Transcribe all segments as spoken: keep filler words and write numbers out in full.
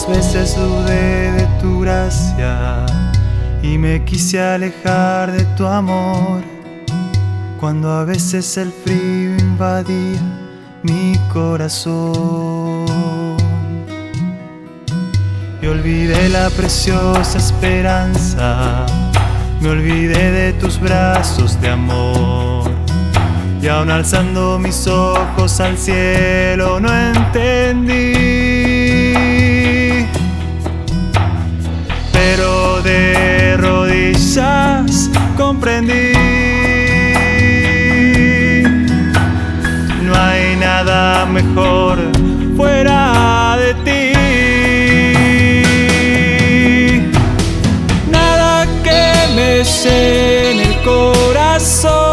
¿Cuántas veces dudé de tu gracia y me quise alejar de tu amor? Cuando a veces el frío invadía mi corazón y olvidé la preciosa esperanza, me olvidé de tus brazos de amor. Y aún alzando mis ojos al cielo no entendí, pero de rodillas comprendí. No hay nada mejor fuera de ti, nada que me llene el corazón,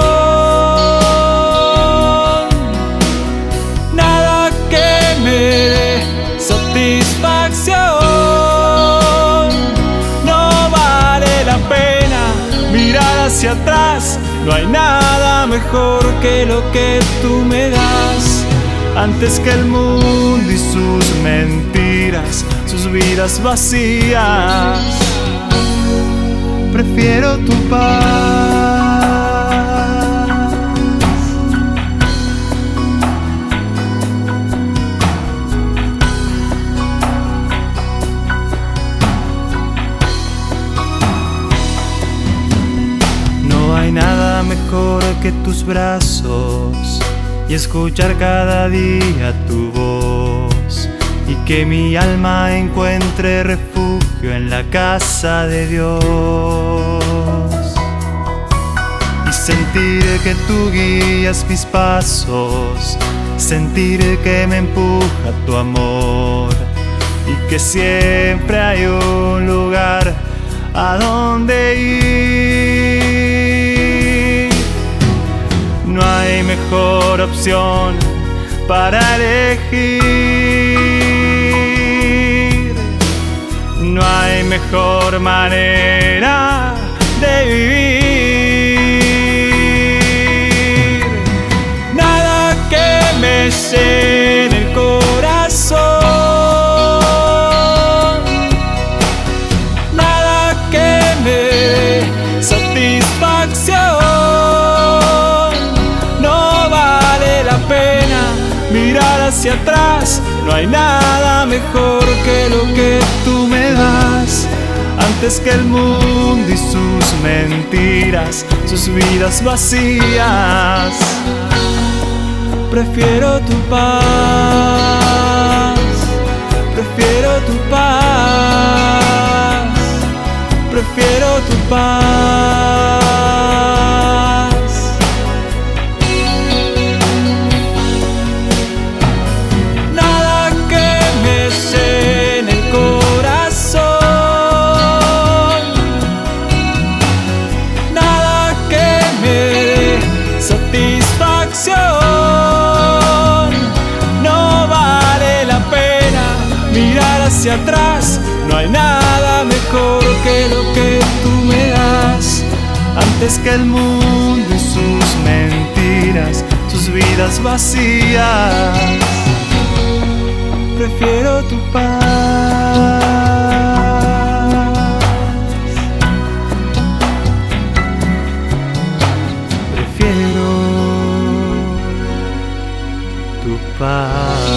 hacia atrás. No hay nada mejor que lo que tú me das. Antes que el mundo y sus mentiras, sus vidas vacías, prefiero tu paz. No hay nada mejor que tus brazos y escuchar cada día tu voz, y que mi alma encuentre refugio en la casa de Dios, y sentir que tú guías mis pasos, sentir que me empuja tu amor, y que siempre hay un lugar a donde ir. No hay mejor opción para elegir, no hay mejor manera de vivir. Nada que me llene el corazón, nada que me dé satisfacción. Mirar hacia atrás, no hay nada mejor que lo que tú me das. Antes que el mundo y sus mentiras, sus vidas vacías, prefiero tu paz, prefiero tu paz, prefiero tu paz. No vale la pena mirar hacia atrás, no hay nada mejor que lo que tú me das. Antes que el mundo y sus mentiras, sus vidas vacías, prefiero tu paz. Prefiero tu paz.